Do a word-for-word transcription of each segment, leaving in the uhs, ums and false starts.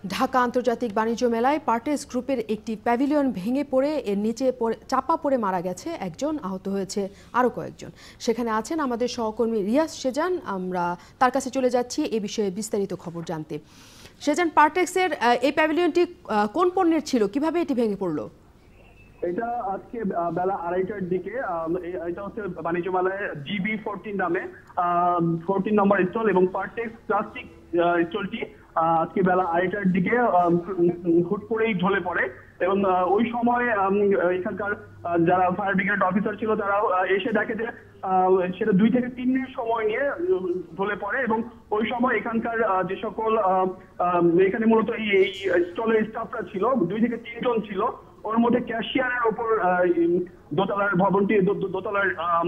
ঢাকা আন্তর্জাতিক বাণিজ্য মেলায় পার্টেক্স গ্রুপের একটি প্যাভিলিয়ন ভেঙে পড়ে এর নিচে চাপা পড়ে মারা গেছে একজন, আহত হয়েছে আরও কয়েকজন। সেখানে আছেন আমাদের সহকর্মী রিয়াজ সেজান। আমরা তার কাছে চলে যাচ্ছি এ বিষয়ে বিস্তারিত খবর জানতে। সেজান, পার্টেক্সের এই প্যাভিলিয়নটি কোন পণ্যের ছিল, কিভাবে এটি ভেঙে পড়লো? এটা আজকে বেলা আড়াইটার দিকে, এটা হচ্ছে বাণিজ্য মেলায় জিবি ফোরটিন নামে ফোরটিন নম্বর স্টল এবং পার্টেক্স প্লাস্টিক স্টলটি আজকে বেলা আড়াইটার দিকে হুট করেই ঢলে পড়ে এবং ওই সময় এখানকার যারা ফায়ার ব্রিগেড অফিসার ছিল তারা এসে দেখে যে সেটা দুই থেকে তিন মিনিট সময় নিয়ে ঢলে পড়ে এবং ওই সময় এখানকার যে সকল এখানে মূলত এই স্টলের স্টাফরা ছিল দুই থেকে তিনজন ছিল। ওর মধ্যে ক্যাশিয়ারের ওপর দোতলার ভবনটি দোতলার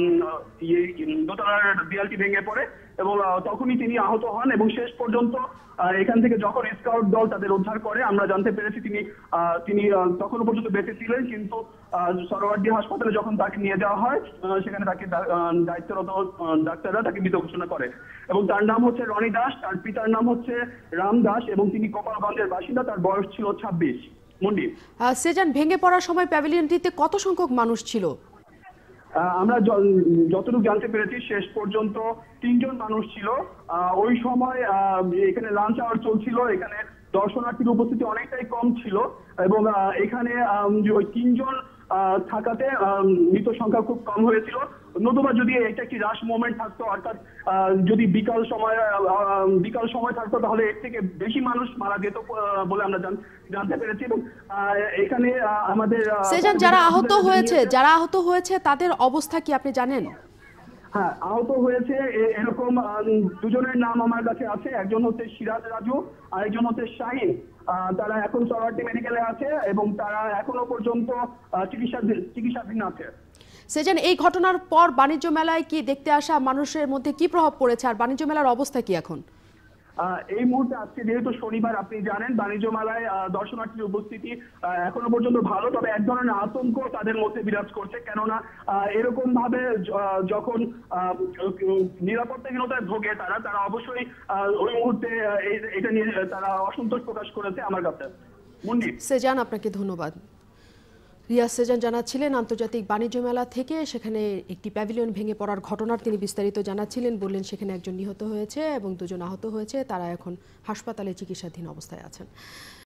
দোতলার দেয়ালটি ভেঙে পড়ে এবং তখনই তিনি আহত হন এবং শেষ পর্যন্ত এখান থেকে যখন স্কাউট দল তাদের উদ্ধার করে আমরা জানতে পেরেছি তিনি তিনি তখনও পর্যন্ত বেঁচে ছিলেন, কিন্তু সরোয়ার্দী হাসপাতালে যখন তাকে নিয়ে যাওয়া হয় সেখানে তাকে দায়িত্বরত ডাক্তাররা তাকে মৃত ঘোষণা করে এবং তার নাম হচ্ছে রনি দাস, তার পিতার নাম হচ্ছে রাম দাস এবং তিনি গোপালগঞ্জের বাসিন্দা। তার বয়স ছিল ছাব্বিশ। সেজান, ভেঙে পড়ার সময় প্যাভিলিয়নটিতে কত সংখ্যক মানুষ ছিল? আমরা যতটুকু জানতে পেরেছি শেষ পর্যন্ত তিনজন মানুষ ছিল। ওই সময় এখানে লাঞ্চ আওয়ার চলছিল, এখানে দর্শনার্থীর উপস্থিতি অনেকটাই কম ছিল এবং এখানে ওই তিনজন থাকাতে মৃত সংখ্যা খুব কম হয়েছিল। নতুবা যদি এটা একটি রাশ মোমেন্ট থাকতো, অর্থাৎ যদি বিকাল সময় বিকাল সময় থাকতো তাহলে এর থেকে বেশি মানুষ মারা যেত বলে আমরা জানতে পেরেছি। এবং এখানে আমাদের সেজান, যারা আহত হয়েছে যারা আহত হয়েছে তাদের অবস্থা কি আপনি জানেন? হ্যাঁ, আহত হয়েছে এরকম দুজনের নাম আমার কাছে আছে। একজন হচ্ছে সিরাজ রাজু, আরেকজন হচ্ছে শাহিন। তারা এখন সরওয়ার্দী মেডিকেলে আছে এবং তারা এখনো পর্যন্ত চিকিৎসা চিকিৎসাধীন আছে। সেজান, এই ঘটনার পর বাণিজ্য মেলায় কি দেখতে আসা মানুষের মধ্যে কি প্রভাব পড়েছে আর বাণিজ্য মেলার অবস্থা কি এখন? এই মুহূর্তে আজকে যেহেতু শনিবার, আপনি জানেন বাণিজ্য মেলায় দর্শনার্থীর উপস্থিতি এখনো পর্যন্ত ভালো, তবে এক ধরনের আতঙ্ক তাদের মধ্যে বিরাজ করছে। কেননা এরকম ভাবে যখন নিরাপত্তাহীনতায় ভোগে তারা তারা অবশ্যই ওই মুহূর্তে এটা নিয়ে তারা অসন্তোষ প্রকাশ করেছে আমার কাছে। সেজান, আপনাকে ধন্যবাদ। রিয়াজ সেজান জানাচ্ছিলেন আন্তর্জাতিক বাণিজ্য মেলা থেকে। সেখানে একটি প্যাভিলিয়ন ভেঙে পড়ার ঘটনার তিনি বিস্তারিত জানাচ্ছিলেন। বললেন সেখানে একজন নিহত হয়েছে এবং দুজন আহত হয়েছে, তারা এখন হাসপাতালে চিকিৎসাধীন অবস্থায় আছেন।